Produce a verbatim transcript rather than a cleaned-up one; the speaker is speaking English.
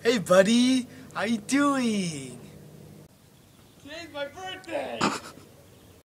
Hey, buddy. How you doing? Today's my birthday!